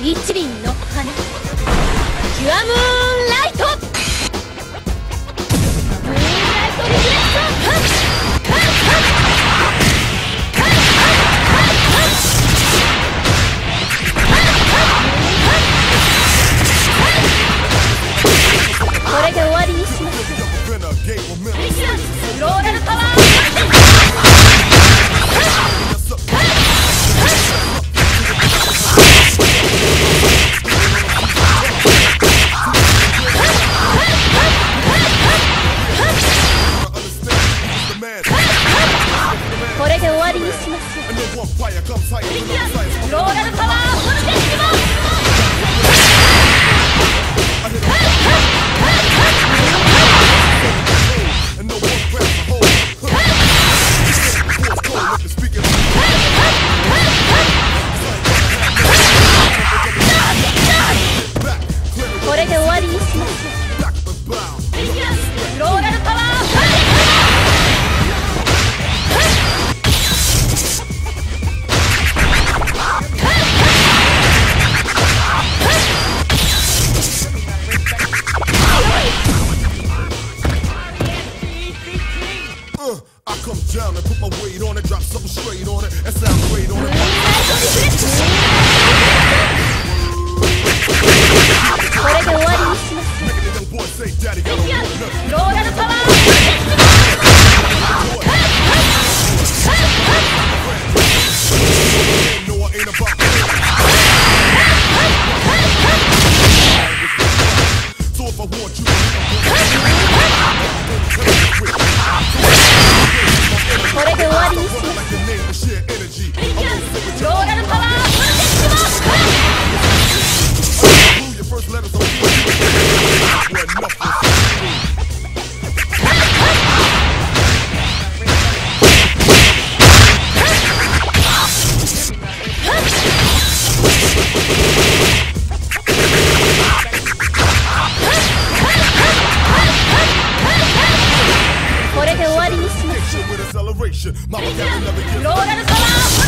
一輪の花キュアムーンライトムーンライトリフレクションこれで終わりにします。ローラルパワーこれで終わりにします。ローラルパワーフルデッキもこれで終わりにします。ローラルパワーフルデッキ I come down and put my weight on it, drop something straight on it, and sound great on it. これで終わりにします。ローラルパワーこれで終わりにします。ローラルパワーフルデッキもこれで終わりにします。ローラルパワー